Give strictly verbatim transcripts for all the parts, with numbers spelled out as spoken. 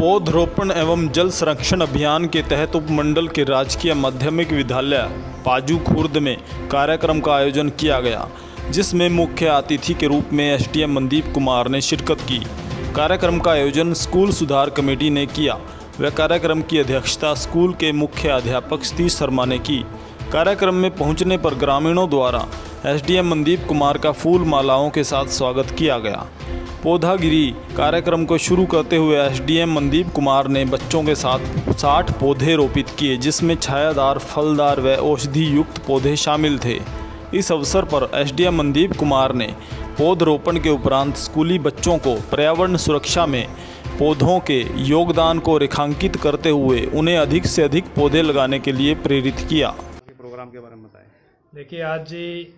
पौधरोपण एवं जल संरक्षण अभियान के तहत उपमंडल के राजकीय माध्यमिक विद्यालय पाजू खुर्द में कार्यक्रम का आयोजन किया गया, जिसमें मुख्य अतिथि के रूप में एसडीएम मनदीप कुमार ने शिरकत की। कार्यक्रम का आयोजन स्कूल सुधार कमेटी ने किया व कार्यक्रम की अध्यक्षता स्कूल के मुख्य अध्यापक सतीश शर्मा ने की। कार्यक्रम में पहुंचने पर ग्रामीणों द्वारा एसडीएम मनदीप कुमार का फूल मालाओं के साथ स्वागत किया गया। पौधागिरी कार्यक्रम को शुरू करते हुए एसडीएम मनदीप कुमार ने बच्चों के साथ साठ पौधे रोपित किए, जिसमें छायादार, फलदार व औषधि युक्त पौधे शामिल थे। इस अवसर पर एसडीएम मनदीप कुमार ने पौधरोपण के उपरांत स्कूली बच्चों को पर्यावरण सुरक्षा में पौधों के योगदान को रेखांकित करते हुए उन्हें अधिक से अधिक पौधे लगाने के लिए प्रेरित किया। प्रोग्राम के बारे में बताएं। देखिए, आज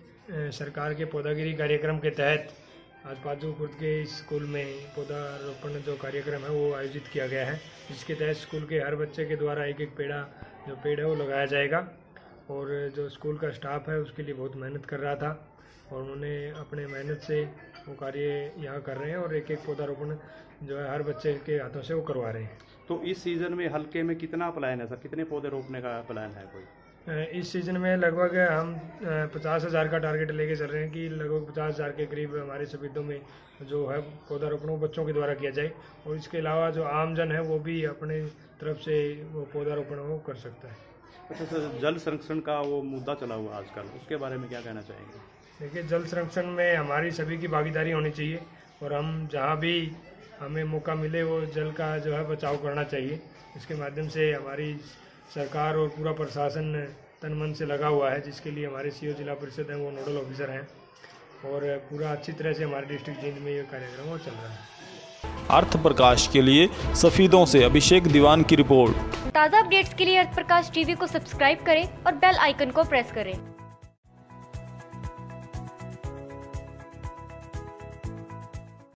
जी सरकार के पौधागिरी कार्यक्रम के तहत आज पाजू खुर्द के स्कूल में पौधारोपण जो कार्यक्रम है वो आयोजित किया गया है, जिसके तहत स्कूल के हर बच्चे के द्वारा एक एक पेड़ा जो पेड़ है वो लगाया जाएगा। और जो स्कूल का स्टाफ है उसके लिए बहुत मेहनत कर रहा था और उन्होंने अपने मेहनत से वो कार्य यहाँ कर रहे हैं और एक एक पौधारोपण जो है हर बच्चे के हाथों से वो करवा रहे हैं। तो इस सीज़न में हल्के में कितना प्लान है सर, कितने पौधे रोपने का प्लान है कोई? इस सीज़न में लगभग हम पचास हज़ार का टारगेट लेके चल रहे हैं कि लगभग पचास हज़ार के करीब हमारे सफेदों में जो है पौधारोपण वो बच्चों के द्वारा किया जाए। और इसके अलावा जो आमजन है वो भी अपने तरफ से वो पौधारोपण वो कर सकता है। अच्छा सर, जल संरक्षण का वो मुद्दा चला हुआ आजकल, उसके बारे में क्या कहना चाहेंगे? देखिए, जल संरक्षण में हमारी सभी की भागीदारी होनी चाहिए और हम जहाँ भी हमें मौका मिले वो जल का जो है बचाव करना चाहिए। इसके माध्यम से हमारी सरकार और पूरा प्रशासन तन मन से लगा हुआ है, जिसके लिए हमारे सीओ जिला परिषद हैं वो नोडल ऑफिसर हैं और पूरा अच्छी तरह से हमारे डिस्ट्रिक्ट जींद में ये कार्यक्रम वो चल रहा है। अर्थ प्रकाश के लिए सफीदों से अभिषेक दीवान की रिपोर्ट। ताज़ा अपडेट्स के लिए अर्थ प्रकाश टीवी को सब्सक्राइब करें और बेल आइकन को प्रेस करें।